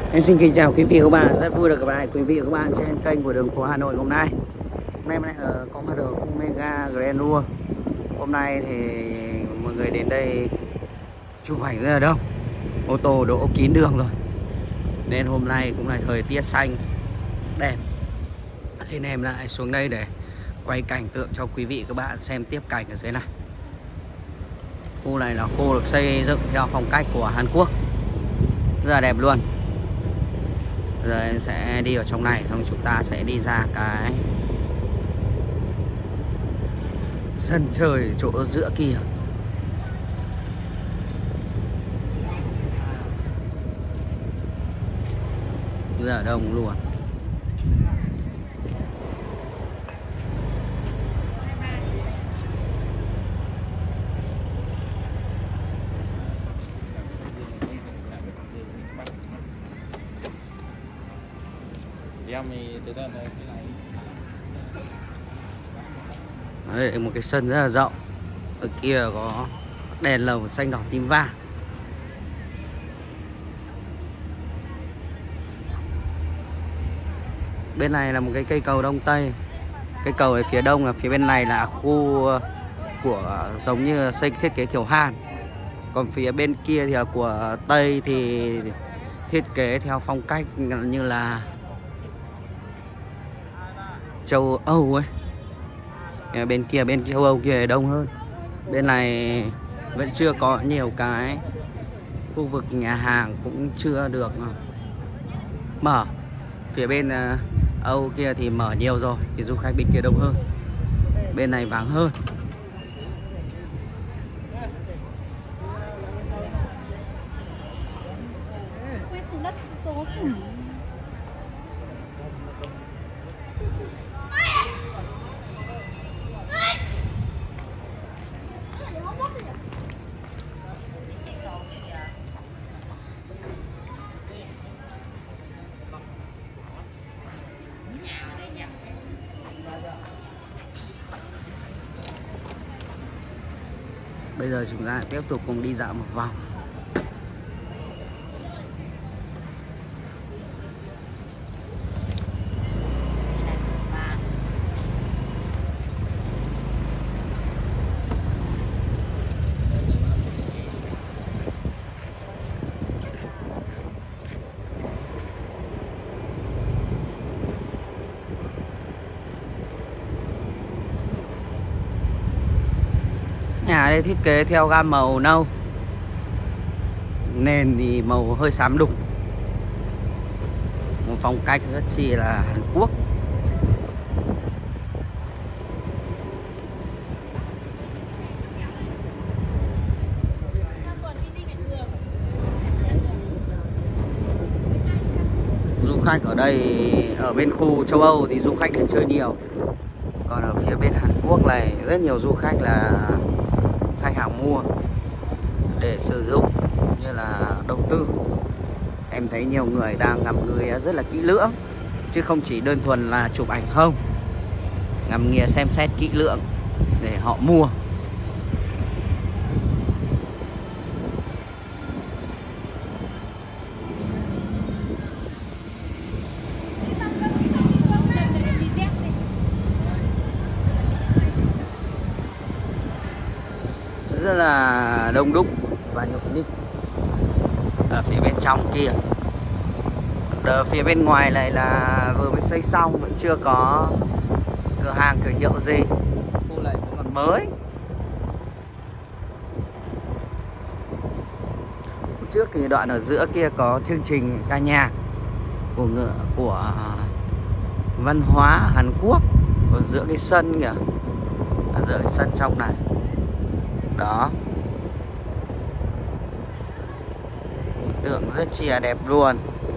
Em xin kính chào quý vị và các bạn, rất vui được gặp lại quý vị và các bạn trên kênh của đường phố Hà Nội hôm nay. Hôm nay em lại có mặt ở khu Mega Grand World. Hôm nay thì mọi người đến đây chụp ảnh rất là đông, ô tô đỗ kín đường rồi. Nên hôm nay cũng là thời tiết xanh đẹp. Nên em lại xuống đây để quay cảnh tượng cho quý vị và các bạn xem tiếp cảnh ở dưới này. Khu này là khu được xây dựng theo phong cách của Hàn Quốc, rất là đẹp luôn. Giờ em sẽ đi vào trong này, xong chúng ta sẽ đi ra cái sân chơi chỗ giữa kia. Rất là đông luôn. Đây là một cái sân rất là rộng. Ở kia có đèn lồng xanh đỏ tím vàng. Bên này là một cái cây cầu Đông Tây. Cây cầu ở phía đông là phía bên này là khu của giống như xây thiết kế kiểu Hàn. Còn phía bên kia thì là của Tây thì thiết kế theo phong cách như là châu Âu ấy. Bên châu Âu kia đông hơn. Bên này vẫn chưa có nhiều cái khu vực nhà hàng cũng chưa được mở. Phía bên Âu kia thì mở nhiều rồi, thì du khách bên kia đông hơn. Bên này vắng hơn. Bây giờ chúng ta tiếp tục cùng đi dạo một vòng. Nhà đây thiết kế theo gam màu nâu, nền thì màu hơi xám đục, một phong cách rất chi là Hàn Quốc. Du khách ở đây, ở bên khu châu Âu thì du khách đến chơi nhiều. Còn ở phía bên Hàn Quốc này rất nhiều du khách là khách hàng mua để sử dụng như là đầu tư. Em thấy nhiều người đang ngắm nghía rất là kỹ lưỡng, chứ không chỉ đơn thuần là chụp ảnh không. Ngắm nghía xem xét kỹ lưỡng để họ mua. Rất là đông đúc và nhộn nhịp ở phía bên trong kia. Ở phía bên ngoài này là vừa mới xây xong, vẫn chưa có cửa hàng cửa hiệu gì. Khu này cũng còn mới. Trước thì đoạn ở giữa kia có chương trình ca nhạc của văn hóa Hàn Quốc ở giữa cái sân kìa, ở giữa cái sân trong này. Đó, hình tượng rất chi là đẹp luôn.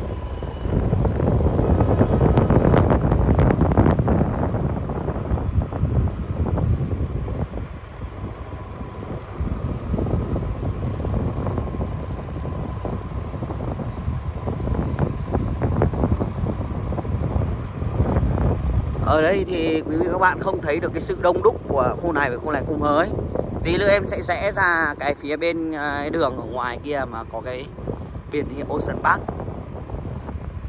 Ở đây thì quý vị các bạn không thấy được cái sự đông đúc của khu này với khu này khu mới. Tí nữa em sẽ rẽ ra cái phía bên đường ở ngoài kia mà có cái biển hiệu Ocean Park.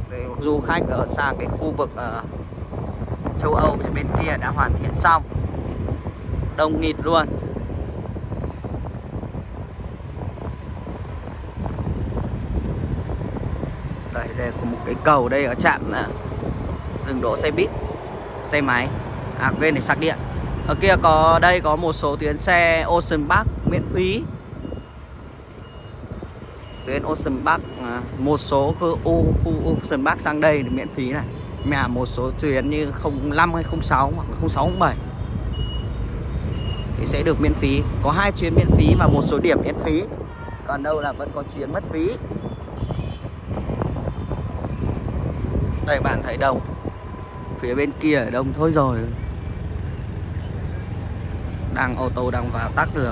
Du khách ở xa cái khu vực châu Âu thì bên kia đã hoàn thiện xong, đông nghịt luôn. Đây có một cái cầu đây ở trạm dừng đỗ xe buýt, xe máy. À quên, để sạc điện. Ở kia đây có một số tuyến xe Ocean Park miễn phí. Tuyến Ocean Park, một số khu Ocean Park sang đây thì miễn phí này. Mà một số tuyến như 05 hay 06 hoặc 06 07 thì sẽ được miễn phí. Có 2 chuyến miễn phí và một số điểm miễn phí. Còn đâu là vẫn có chuyến mất phí. Đây bạn thấy đông. Phía bên kia đông thôi rồi. Ô tô đang vào tắc đường.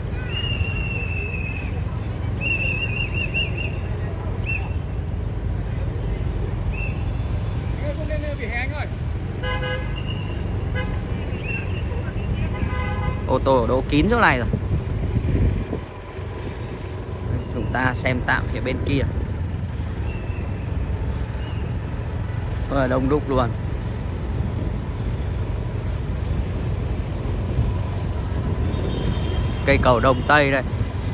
Ô tô đỗ kín chỗ này rồi. Chúng ta xem tạm phía bên kia. Đông đúc luôn. Cây cầu Đông Tây đây.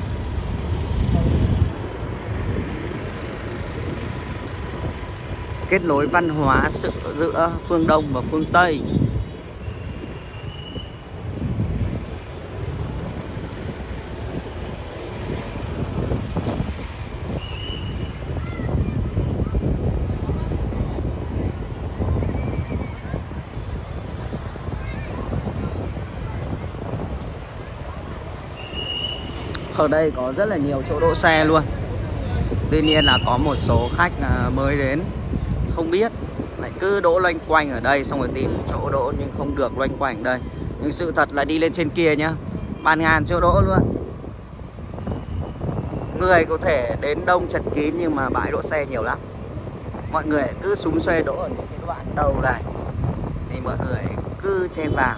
Kết nối văn hóa giữa phương Đông và phương Tây. Ở đây có rất là nhiều chỗ đỗ xe luôn. Tuy nhiên là có một số khách mới đến không biết, lại cứ đỗ loanh quanh ở đây, xong rồi tìm chỗ đỗ nhưng không được loanh quanh đây. Nhưng sự thật là đi lên trên kia nhá, bàn ngàn chỗ đỗ luôn. Người có thể đến đông chật kín nhưng mà bãi đỗ xe nhiều lắm. Mọi người cứ xúm xuê đỗ ở những cái đoạn đầu này thì mọi người cứ chen vào.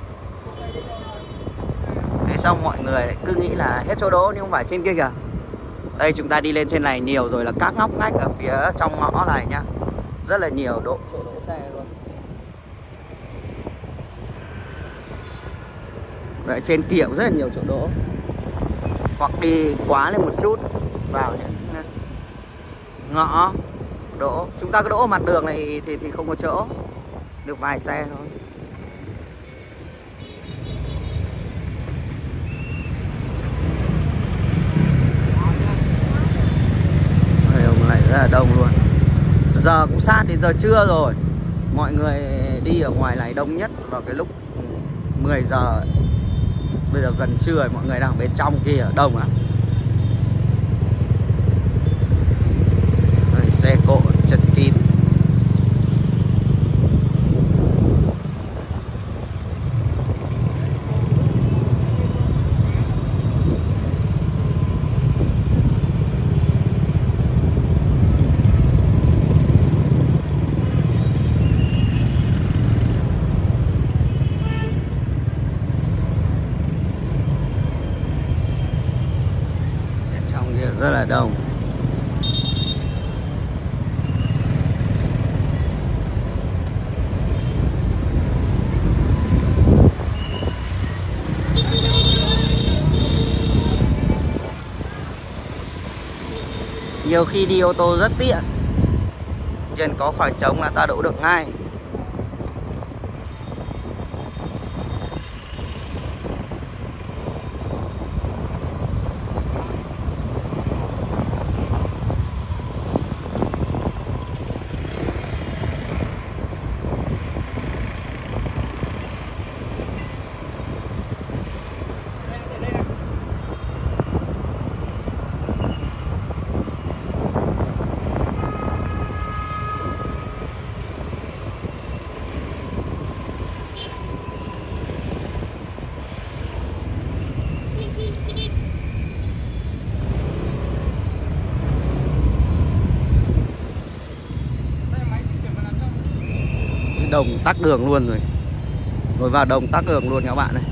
Thế xong mọi người cứ nghĩ là hết chỗ đỗ nhưng không phải, trên kia kìa. Đây chúng ta đi lên trên này nhiều rồi, là các ngóc ngách ở phía trong ngõ này nhá, rất là nhiều chỗ đỗ xe luôn. Đấy, trên kia cũng rất là nhiều chỗ đỗ. Hoặc đi quá lên một chút vào những ngõ đỗ. Chúng ta cứ đỗ ở mặt đường này thì không có chỗ, được vài xe thôi. Lại rất là đông luôn. Giờ cũng sát đến giờ trưa rồi. Mọi người đi ở ngoài này đông nhất vào cái lúc 10 giờ. Bây giờ gần trưa, mọi người đang ở bên trong kia đông à. Đây, xe cộ chật kín. Rất là đông. Nhiều khi đi ô tô rất tiện, chỉ cần có khoảng trống là ta đỗ được ngay. Đồng tắc đường luôn rồi. Rồi vào đồng tắc đường luôn các bạn này.